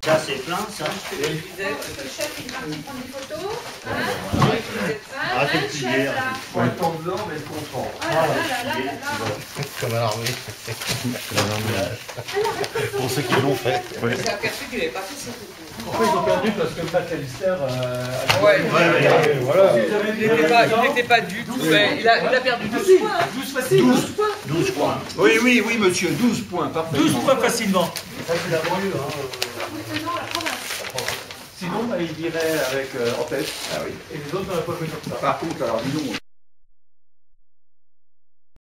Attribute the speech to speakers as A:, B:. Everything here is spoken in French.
A: Ça c'est plein, ça.
B: Le chef, il est parti prendre des photos.
A: Ah, c'est petit hier.
C: Point de l'or, mais content.
B: Ah là là là là là.
D: Comme à l'armée. Pour ceux qui l'ont fait. Ouais.
E: Il s'est aperçu qu'il n'avait pas fait ses photos.
C: Pourquoi ils ont perdu? Parce que McAllister
E: Voilà. Il n'était pas du tout fait. Il a perdu 12 points.
C: 12 facile.
A: 12 points.
C: Oui, monsieur, 12 points, parfait.
F: 12 points facilement.
C: Ça, c'est la banlieue,
B: Non, la province.
C: Sinon, il irait avec en tête. Ah oui. Et les autres, on n'a pas joué comme ça. Par contre, alors, dis donc.